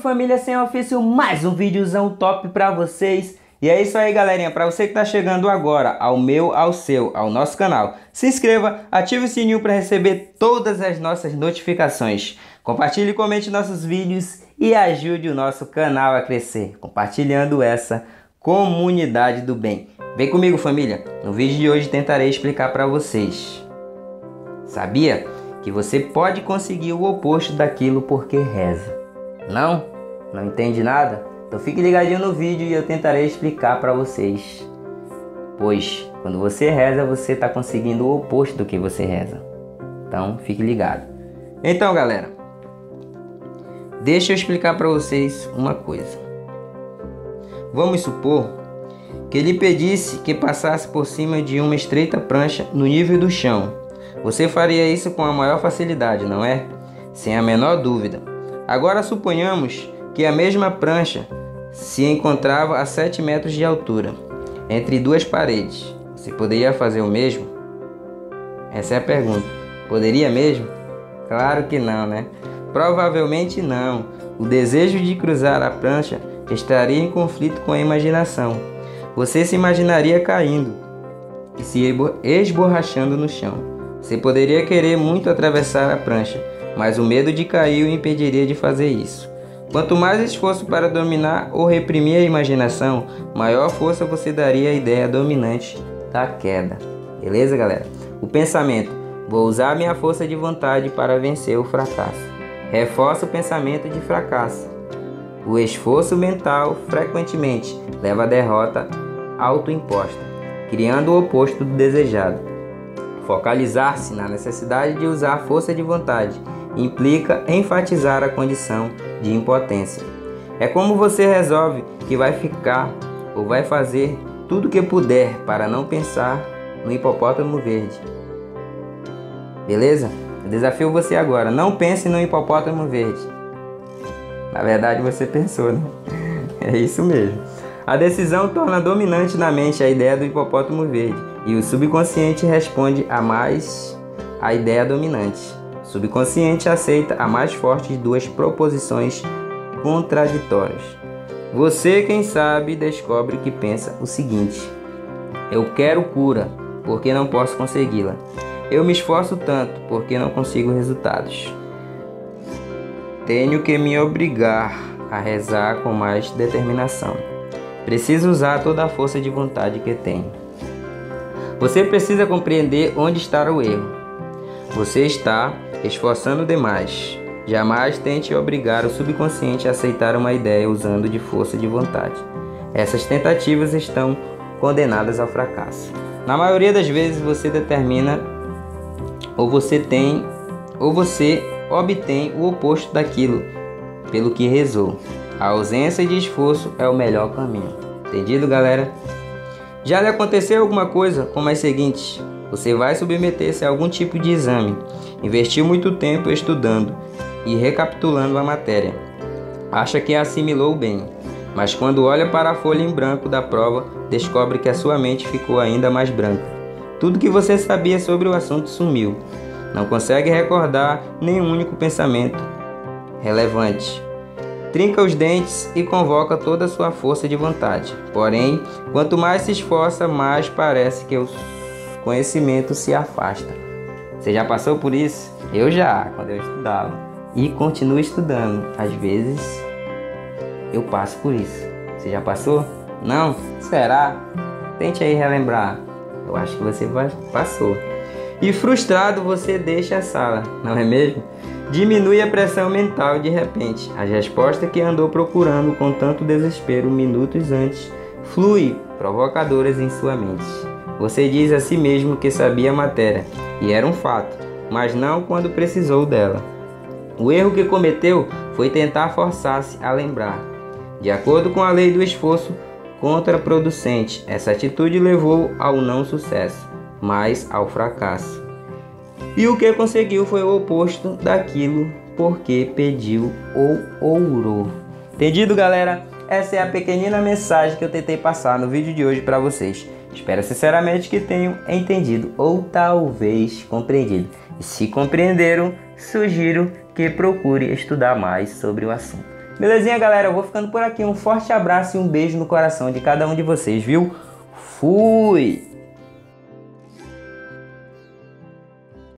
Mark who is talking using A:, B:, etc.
A: família sem ofício, mais um videozão top pra vocês. E é isso aí, galerinha, pra você que tá chegando agora ao meu, ao seu, ao nosso canal, se inscreva, ative o sininho para receber todas as nossas notificações. Compartilhe e comente nossos vídeos e ajude o nosso canal a crescer, compartilhando essa comunidade do bem. Vem comigo, família, no vídeo de hoje tentarei explicar pra vocês. Sabia que você pode conseguir o oposto daquilo porque reza? Não? Não entende nada? Então fique ligadinho no vídeo e eu tentarei explicar para vocês. Pois, quando você reza, você está conseguindo o oposto do que você reza. Então, fique ligado. Então, galera, deixa eu explicar para vocês uma coisa. Vamos supor que ele pedisse que passasse por cima de uma estreita prancha no nível do chão. Você faria isso com a maior facilidade, não é? Sem a menor dúvida. Agora suponhamos que a mesma prancha se encontrava a 7 metros de altura, entre duas paredes. Você poderia fazer o mesmo? Essa é a pergunta. Poderia mesmo? Claro que não, né? Provavelmente não. O desejo de cruzar a prancha estaria em conflito com a imaginação. Você se imaginaria caindo e se esborrachando no chão. Você poderia querer muito atravessar a prancha, mas o medo de cair o impediria de fazer isso. Quanto mais esforço para dominar ou reprimir a imaginação, maior força você daria à ideia dominante da queda. Beleza, galera? O pensamento: vou usar minha força de vontade para vencer o fracasso. Reforça o pensamento de fracasso. O esforço mental frequentemente leva à derrota autoimposta, criando o oposto do desejado. Focalizar-se na necessidade de usar a força de vontade implica enfatizar a condição de impotência. É como você resolve que vai ficar ou vai fazer tudo o que puder para não pensar no hipopótamo verde. Beleza? Eu desafio você agora, não pense no hipopótamo verde. Na verdade você pensou, né? É isso mesmo. A decisão torna dominante na mente a ideia do hipopótamo verde e o subconsciente responde à ideia dominante. O subconsciente aceita a mais forte de duas proposições contraditórias. Você, quem sabe, descobre que pensa o seguinte: eu quero cura, porque não posso consegui-la. Eu me esforço tanto, porque não consigo resultados. Tenho que me obrigar a rezar com mais determinação. Preciso usar toda a força de vontade que tenho. Você precisa compreender onde está o erro. Você está esforçando demais. Jamais tente obrigar o subconsciente a aceitar uma ideia usando de força de vontade. Essas tentativas estão condenadas ao fracasso. Na maioria das vezes você determina ou você obtém o oposto daquilo pelo que rezou. A ausência de esforço é o melhor caminho. Entendido, galera? Já lhe aconteceu alguma coisa como as seguintes? Você vai submeter-se a algum tipo de exame, investiu muito tempo estudando e recapitulando a matéria. Acha que a assimilou bem, mas quando olha para a folha em branco da prova, descobre que a sua mente ficou ainda mais branca. Tudo que você sabia sobre o assunto sumiu. Não consegue recordar nenhum único pensamento relevante. Trinca os dentes e convoca toda a sua força de vontade. Porém, quanto mais se esforça, mais parece que o conhecimento se afasta. Você já passou por isso? Eu já, quando eu estudava. E continuo estudando. Às vezes, eu passo por isso. Você já passou? Não? Será? Tente aí relembrar. Eu acho que você passou. E frustrado, você deixa a sala, não é mesmo? Diminui a pressão mental de repente. As respostas que andou procurando com tanto desespero minutos antes fluem provocadoras em sua mente. Você diz a si mesmo que sabia a matéria, e era um fato, mas não quando precisou dela. O erro que cometeu foi tentar forçar-se a lembrar. De acordo com a lei do esforço contraproducente, essa atitude levou ao não sucesso, mas ao fracasso. E o que conseguiu foi o oposto daquilo porque pediu ou orou. Entendido, galera? Essa é a pequenina mensagem que eu tentei passar no vídeo de hoje para vocês. Espero sinceramente que tenham entendido ou talvez compreendido. E se compreenderam, sugiro que procure estudar mais sobre o assunto. Belezinha, galera? Eu vou ficando por aqui. Um forte abraço e um beijo no coração de cada um de vocês, viu? Fui!